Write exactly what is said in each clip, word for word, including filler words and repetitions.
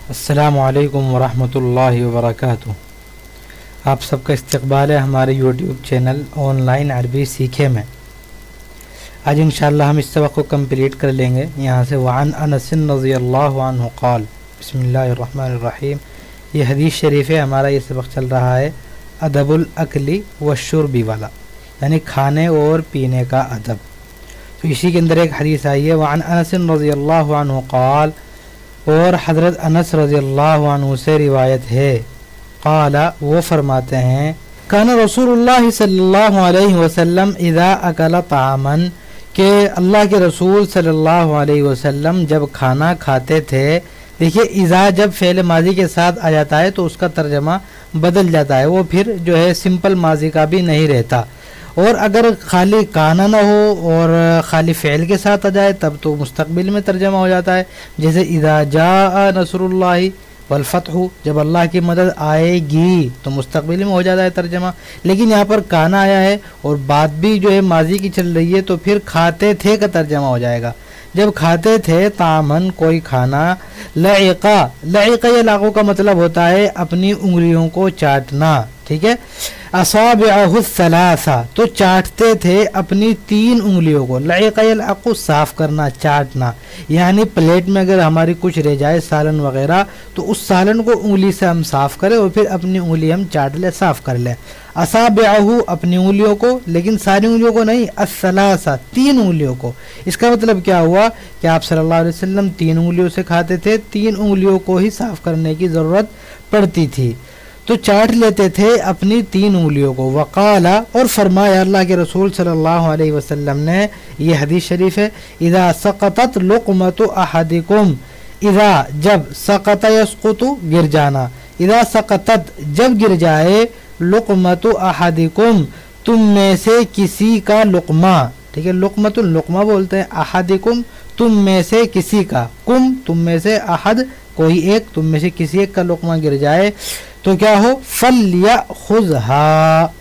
السلام علیکم ورحمۃ اللہ وبرکاتہ۔ آپ سب کا استقبال ہے ہمارے یوٹیوب چینل آن لائن عربی سیکھے میں۔ آج انشاءاللہ ہم اس سبق کو کمپلیٹ کر لیں گے یہاں سے۔ وعن انس رضی اللہ عنہ قال، بسم اللہ الرحمن الرحیم۔ یہ حدیث شریف ہے، ہمارا یہ سبق چل رہا ہے ادب الاکل والشرب والا، یعنی کھانے اور پینے کا ادب۔ تو اسی کے اندر ایک حدیث آئی ہے، وعن انس رضی اللہ عنہ قال، اور حضرت انس رضی اللہ عنہ سے روایت ہے، قال وہ فرماتے ہیں، کان رسول اللہ صلی اللہ علیہ وسلم اذا اکل طعاما، کہ اللہ کے رسول صلی اللہ علیہ وسلم جب کھانا کھاتے تھے۔ دیکھیے اذا جب فعل ماضی کے ساتھ آ جاتا ہے تو اس کا ترجمہ بدل جاتا ہے، وہ پھر جو ہے سمپل ماضی کا بھی نہیں رہتا، اور اگر خالی کانا نہ ہو اور خالی فعل کے ساتھ آ جائے تب تو مستقبل میں ترجمہ ہو جاتا ہے، جیسے اذا جاء نصر اللہ والفتح، جب اللہ کی مدد آئے گی تو مستقبل میں ہو جاتا ہے ترجمہ۔ لیکن یہاں پر کانا آیا ہے اور بات بھی جو ہے ماضی کی چل رہی ہے تو پھر کھاتے تھے کا ترجمہ ہو جائے گا۔ جب کھاتے تھے طعامن کوئی کھانا، لعقا، لعقا یہ لاغو کا مطلب ہوتا ہے اپنی انگلیوں کو چاٹنا، ٹھیک ہے۔ اصابعہ الثلاثہ، تو چاٹتے تھے اپنی تین انگلیوں کو۔ لعق یلعق صاف کرنا، چاٹنا، یعنی پلیٹ میں اگر ہماری کچھ رہ جائے سالن وغیرہ تو اس سالن کو انگلی سے ہم صاف کریں اور پھر اپنی انگلی ہم چاٹ لیں، صاف کر لیں۔ اصابعہ اپنی انگلیوں کو، لیکن ساری انگلیوں کو نہیں، الثلاثہ تین انگلیوں کو۔ اس کا مطلب کیا ہوا کہ آپ صلی اللہ علیہ وسلم تین انگلیوں سے کھاتے تھے، تین انگلیوں کو ہی صاف کرنے کی ضرورت پڑتی تھی، تو چاٹ لیتے تھے اپنی تین انگلیوں کو۔ وقال، اور فرمایا اللہ کے رسول صلی اللہ علیہ وسلم نے، یہ حدیث شریف ہے، اذا سقطت لقمۃ احدکم، اذا جب، سقط یسقط گر جانا، اذا سقطت جب گر جائے، لقمۃ احدکم تم میں سے کسی کا لقمہ، ٹھیک ہے، لقمۃ لقمہ بولتے ہیں، احدکم تم میں سے کسی کا، کم تم میں سے، احد کوئی ایک، تم میں سے کسی ایک کا لقمہ گر جائے تو کیا ہو، فَلْيَأْخُذْهَا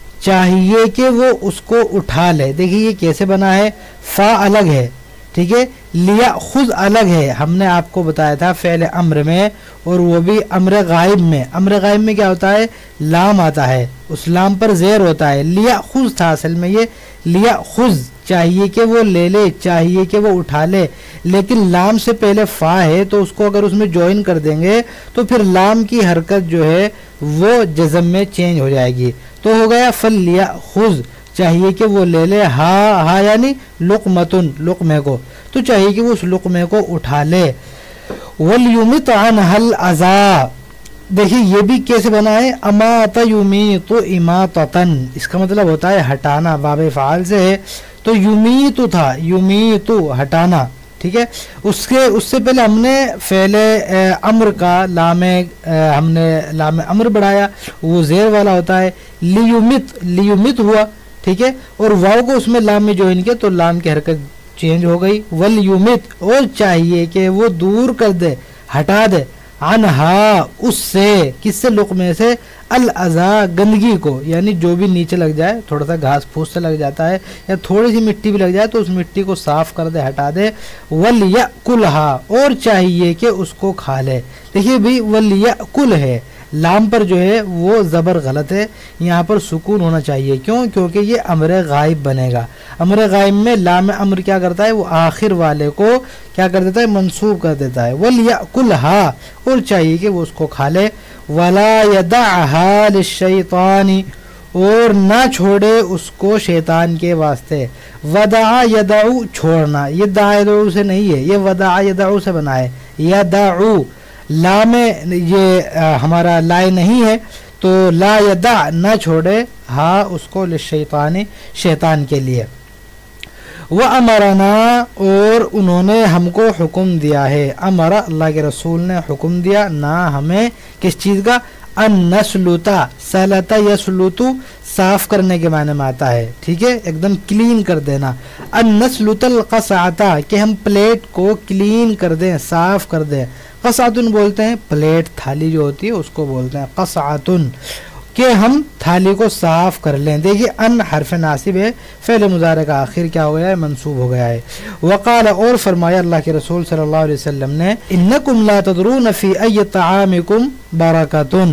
چاہیے کہ وہ اس کو اٹھا لے۔ دیکھیے یہ کیسے بنا ہے، فا الگ ہے، ٹھیک ہے، لیأخذ الگ ہے، ہم نے آپ کو بتایا تھا فعل امر میں، اور وہ بھی امر غائب میں۔ امر غائب میں کیا ہوتا ہے، لام آتا ہے، اس لام پر زیر ہوتا ہے۔ لیأخذ تھا اصل میں، یہ لیأخذ چاہیے کہ وہ لے لے، چاہیے کہ وہ اٹھا لے، لیکن لام سے پہلے فا ہے تو اس کو اگر اس میں جوائن کر دیں گے تو پھر لام کی حرکت جو ہے وہ جزم میں چینج ہو جائے گی، تو ہو گیا فلیأخذ چاہیے کہ وہ لے لے، ہا ہا یعنی لقمتن لقمے کو، تو چاہیے کہ وہ اس لقمے کو اٹھا لے۔ وَلْيُمِطْ عَنْهَا الْأَذَى، دیکھیے یہ بھی کیسے بنا ہے، امات یمیت اماطتن، اس کا مطلب ہوتا ہے ہٹانا، باب فعال سے ہے، تو یمیت تھا، یمیت ہٹانا، ٹھیک ہے۔ اس کے اس سے پہلے ہم نے فعل امر کا لام ہم نے لام امر بڑھایا، وہ زیر والا ہوتا ہے، لیمت لیمت ہوا، ٹھیک ہے، اور واو کو اس میں لام میں جوائن کیا تو لام کی حرکت چینج ہو گئی۔ ولیمت، اور چاہیے کہ وہ دور کر دے، ہٹا دے، عنہا اس سے، کس سے، لقمے سے، الاذا گندگی کو، یعنی جو بھی نیچے لگ جائے، تھوڑا سا گھاس پھوس سے لگ جاتا ہے یا تھوڑی سی مٹی بھی لگ جائے تو اس مٹی کو صاف کر دے، ہٹا دے۔ ولیأکلھا، اور چاہیے کہ اس کو کھا لے۔ دیکھیے بھی ولیأکل ہے، لام پر جو ہے وہ زبر غلط ہے، یہاں پر سکون ہونا چاہیے، کیوں، کیونکہ یہ امر غائب بنے گا۔ امر غائب میں لام امر کیا کرتا ہے، وہ آخر والے کو کیا کر دیتا ہے، منصوب کر دیتا ہے۔ ولیأکلھا، اور چاہیے کہ وہ اس کو کھا لے۔ ولا یدعھا للشیطان، اور نہ چھوڑے اس کو شیطان کے واسطے۔ ودع یدعو چھوڑنا، یہ دع یدعو سے نہیں ہے، یہ ودع یدعو سے بنا ہے، یدعو لام یہ ہمارا لائے نہیں ہے، تو لا یدع نہ چھوڑے، ہاں اس کو للشیطان شیطان کے لیے۔ وَأَمَرَنَا، اور انہوں نے ہم کو حکم دیا ہے، امر اللہ کے رسول نے حکم دیا، نہ ہمیں کس چیز کا، ان نسلطا، سلطا یسلطو صاف کرنے کے معنی میں آتا ہے، ٹھیک ہے، ایک دم کلین کر دینا۔ ان نسلط القصعۃ، کہ ہم پلیٹ کو کلین کر دیں، صاف کر دیں۔ قصعۃ بولتے ہیں پلیٹ، تھالی جو ہوتی ہے اس کو بولتے ہیں قصعۃ۔ کہ ہم تھالی کو صاف کر لیں. دیکھیے ان حرف ناصب ہے, فعل مضارع کا آخر کیا ہو گیا ہے, منصوب ہو گیا ہے. وقال اور فرمایا اللہ کے رسول صلی اللہ علیہ وسلم نے انکم لا تدرون فی ای طعامکم برکۃ,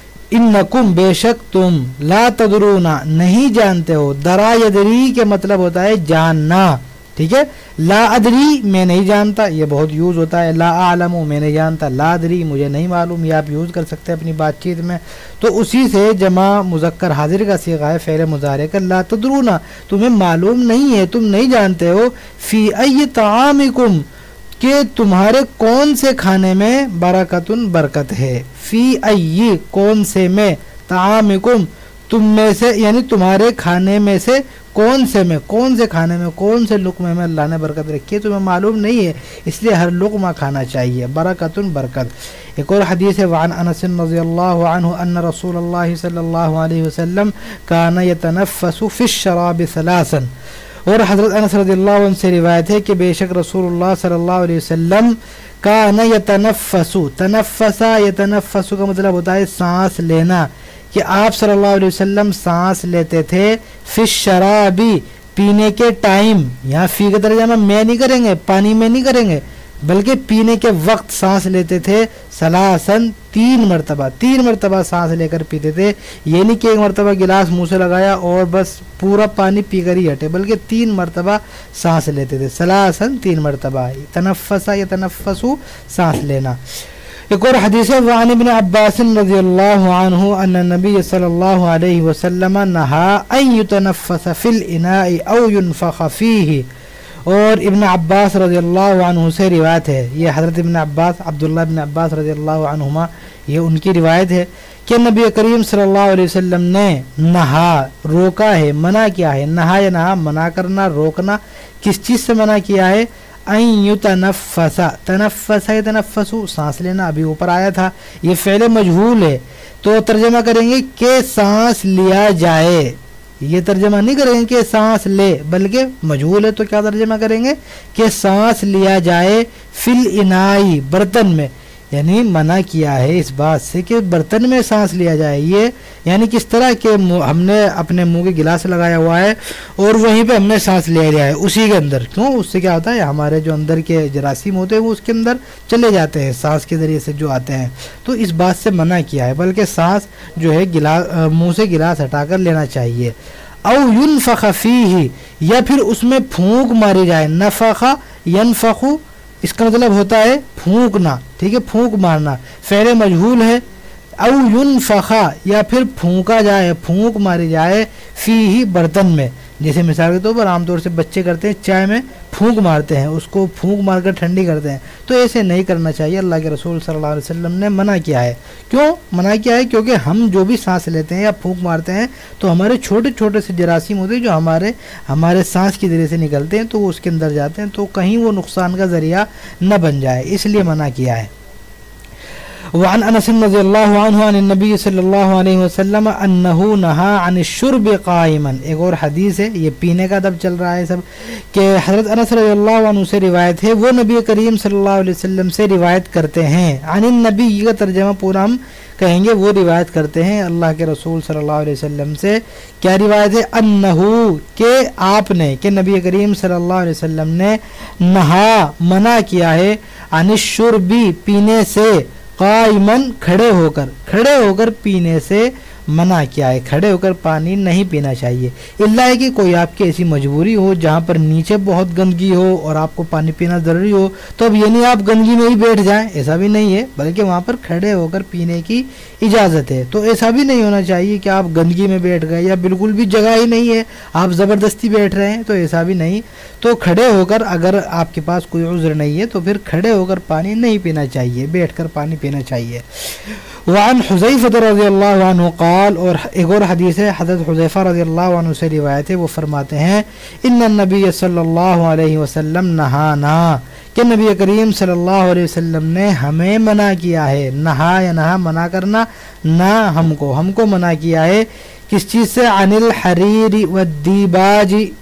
انکم بے شک تم, لا تدرون نہیں جانتے ہو, درا یدری کے مطلب ہوتا ہے جاننا, ٹھیک ہے. لا ادری میں نہیں جانتا, یہ بہت یوز ہوتا ہے. لا اعلم میں نہیں جانتا, لا ادری مجھے نہیں معلوم, یہ آپ یوز کر سکتے ہیں اپنی بات چیت میں. تو اسی سے جمع مذکر حاضر کا صیغہ ہے فعل مضارع کا. لا تدرون تمہیں معلوم نہیں ہے, تم نہیں جانتے ہو, فی ای طعامکم کہ تمہارے کون سے کھانے میں, برکتن برکت ہے, فی ای کون سے میں, طعامکم تم میں سے یعنی تمہارے کھانے میں سے, کون سے میں کون سے کھانے میں کون سے لقمے میں اللہ نے برکت رکھی ہے تمہیں معلوم نہیں ہے, اس لیے ہر لقمہ کھانا چاہیے. برکتن برکت. ایک اور حدیث ہے وعن انس رضی اللہ عنہ ان رسول اللہ صلی اللہ علیہ وسلم کان یتنفس فی الشراب ثلاثا, اور حضرت انس رضی اللہ عنہ سے روایت ہے کہ بے شک رسول اللہ صلی اللہ علیہ وسلم کان یتنفس, تنفسا یتنفس کا مطلب ہوتا ہے سانس لینا, کہ آپ صلی اللہ علیہ وسلم سانس لیتے تھے فی الشرابی پینے کے ٹائم. یہاں فی کا ترجمہ میں نہیں کریں گے, پانی میں نہیں کریں گے, بلکہ پینے کے وقت سانس لیتے تھے. سلاسن تین مرتبہ, تین مرتبہ سانس لے کر پیتے تھے. یہ نہیں کہ ایک مرتبہ گلاس منہ سے لگایا اور بس پورا پانی پی کر ہی ہٹے, بلکہ تین مرتبہ سانس لیتے تھے. سلاسن تین مرتبہ. تنفسا یا تنفسو سانس لینا. ایک اور حدیث ہے وعن ابن عباس رضی اللہ عنہ ان النبی صلی اللہ علیہ وسلم نہا ان یتنفس فی الاناء او ینفخ فیہ, اور ابن عباس رضی اللہ عنہ سے روایت ہے, یہ حضرت ابن عباس عبداللہ ابن عباس رضی اللہ عنہما یہ ان کی روایت ہے کہ نبی کریم صلی اللہ علیہ وسلم نے نہا روکا ہے, منع کیا ہے. نہا یا نہا منع کرنا, روکنا. کس چیز سے منع کیا ہے؟ این یتنفس, تنفس یتنفسو سانس لینا, ابھی اوپر آیا تھا. یہ فعل مجہول ہے تو ترجمہ کریں گے کہ سانس لیا جائے. یہ ترجمہ نہیں کریں گے کہ سانس لے, بلکہ مجہول ہے تو کیا ترجمہ کریں گے کہ سانس لیا جائے فی الانائی برتن میں. یعنی منع کیا ہے اس بات سے کہ برتن میں سانس لیا جائے. یہ یعنی کس طرح کہ ہم نے اپنے منہ کے گلاس لگایا ہوا ہے اور وہیں پہ ہم نے سانس لے لیا ہے اسی کے اندر. کیوں؟ اس سے کیا ہوتا ہے ہمارے جو اندر کے جراثیم ہوتے ہیں وہ اس کے اندر چلے جاتے ہیں سانس کے ذریعے سے جو آتے ہیں. تو اس بات سے منع کیا ہے, بلکہ سانس جو ہے گلاس منہ سے گلاس ہٹا کر لینا چاہیے. او ینفخ فیہ, یا پھر اس میں پھونک ماری جائے. نفخ ینفخ اس کا مطلب ہوتا ہے پھونکنا, ٹھیک ہے, پھونک مارنا. فعل مجہول ہے. او ینفخ یا پھر پھونکا جائے, پھونک ماری جائے, فیہ برتن میں. جیسے مثال کے طور پر عام طور سے بچے کرتے ہیں, چائے میں پھونک مارتے ہیں, اس کو پھونک مار کر ٹھنڈی کرتے ہیں. تو ایسے نہیں کرنا چاہیے. اللہ کے رسول صلی اللہ علیہ وسلم نے منع کیا ہے. کیوں منع کیا ہے؟ کیونکہ ہم جو بھی سانس لیتے ہیں یا پھونک مارتے ہیں تو ہمارے چھوٹے چھوٹے سے جراثیم ہوتے ہیں جو ہمارے ہمارے سانس کے ذریعے سے نکلتے ہیں, تو وہ اس کے اندر جاتے ہیں, تو کہیں وہ نقصان کا ذریعہ نہ بن جائے, اس لیے منع کیا ہے. وعن انس رضی اللہ عنہ عن النبی صلی اللہ علیہ وسلم انہ نہا عن الشرب قائما. ایک اور حدیث ہے, یہ پینے کا ادب چل رہا ہے سب, کہ حضرت انس رضی اللہ عنہ سے روایت ہے, وہ نبی کریم صلی اللہ علیہ وسلم سے روایت کرتے ہیں. عن النبی کا ترجمہ پورا ہم کہیں گے, وہ روایت کرتے ہیں اللہ کے رسول صلی اللہ علیہ وسلم سے. کیا روایت ہے؟ انہو کہ آپ نے, کہ نبی کریم صلی اللہ علیہ وسلم نے نہا منع کیا ہے, عن الشرب پینے سے, قائمن کھڑے ہو کر, کھڑے ہو کر پینے سے منع کیا ہے. کھڑے ہو کر پانی نہیں پینا چاہیے, اللہ ہے کہ کوئی آپ کی ایسی مجبوری ہو جہاں پر نیچے بہت گندگی ہو اور آپ کو پانی پینا ضروری ہو, تو اب یہ نہیں آپ گندگی میں ہی بیٹھ جائیں, ایسا بھی نہیں ہے, بلکہ وہاں پر کھڑے ہو کر پینے کی اجازت ہے. تو ایسا بھی نہیں ہونا چاہیے کہ آپ گندگی میں بیٹھ گئے یا بالکل بھی جگہ ہی نہیں ہے آپ زبردستی بیٹھ رہے ہیں, تو ایسا بھی نہیں. تو کھڑے ہو کر, اگر آپ کے پاس کوئی عذر نہیں ہے تو پھر کھڑے ہو کر پانی نہیں پینا چاہیے, بیٹھ کر پانی پینا چاہیے. وعن حذیفہ رضی اللہ عنہ قال, اور ایک اور حدیث ہے حضرت حذیفہ رضی اللہ عنہ سے روایت ہے, وہ فرماتے ہیں ان النبی صلی اللہ علیہ وسلم نہانا, کہ نبی کریم صلی اللہ علیہ وسلم نے ہمیں منع کیا ہے. نہا یا نہا منع کرنا, نہ ہم کو ہم کو منع کیا ہے. کس چیز سے؟ عن الحریر والدیباج,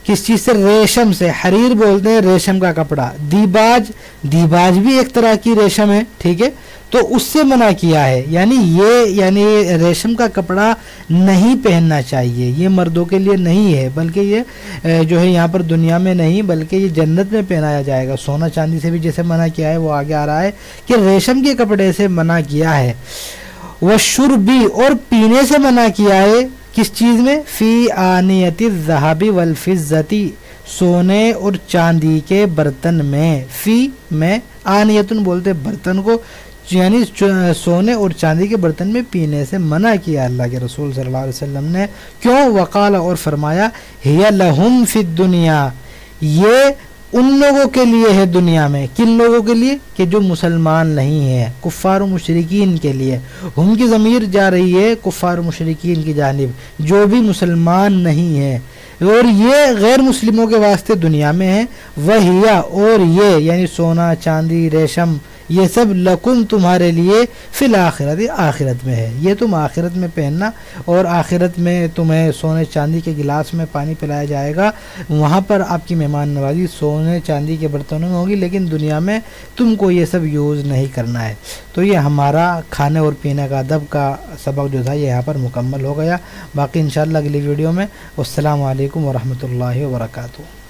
किस चीज़ से, रेशम से। हरीर बोलते हैं रेशम का कपड़ा। दीबाज, दीबाज भी एक तरह की रेशम है, ठीक है, तो उससे मना किया है। यानी ये यानी रेशम का कपड़ा नहीं पहनना चाहिए, ये मर्दों के लिए नहीं है, बल्कि ये जो है यहाँ पर दुनिया में नहीं बल्कि ये जन्नत में पहनाया जाएगा। सोना चांदी से भी जैसे मना किया है वो आगे आ रहा है कि रेशम के कपड़े से मना किया है। वशुरबी, और पीने से मना किया है। किस चीज़ में, फ़ी आनियति ज़हाबी वल फिज़्ज़ती, सोने और चांदी के बर्तन में। फ़ी में, आनियतुन बोलते बर्तन को, यानी सोने और चांदी के बर्तन में पीने से मना किया अल्लाह के रसूल सल्लल्लाहु अलैहि वसल्लम ने। क्यों, वक़ाल, और फरमाया, हिया लहुम फ़िद दुनिया, ये उन लोगों के लिए है दुनिया में। किन लोगों के लिए, कि जो मुसलमान नहीं है, कुफ़ार मुशरिकीन के लिए। हम की ज़मीर जा रही है कुफ़ार मुशरिकीन की जानिब, जो भी मुसलमान नहीं है, और ये गैर मुस्लिमों के वास्ते दुनिया में है। वहिया, और ये यानी सोना चांदी रेशम ये सब लकुम तुम्हारे लिए फिल आखिरत, आखिरत में है, ये तुम आखिरत में पहनना, और आखिरत में तुम्हें सोने चांदी के गिलास में पानी पिलाया जाएगा। वहाँ पर आपकी मेहमान नवाजी सोने चांदी के बर्तनों में होगी, लेकिन दुनिया में तुमको ये सब यूज़ नहीं करना है। तो ये हमारा खाने और पीने का अदब का सबक जो था ये यहाँ पर मुकम्मल हो गया। बाकी इंशाअल्लाह अगली वीडियो में। अस्सलामु अलैकुम वरहमतुल्लाहि वबरकातुहू।